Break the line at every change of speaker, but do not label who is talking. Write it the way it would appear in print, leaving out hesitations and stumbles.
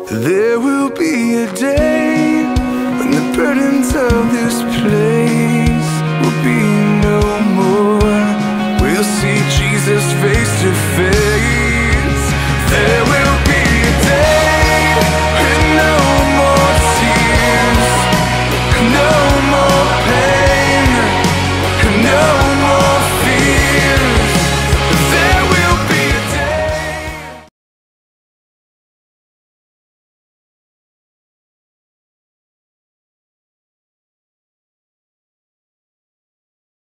There will be a day when the burdens of this place will be no more. We'll see Jesus face to face.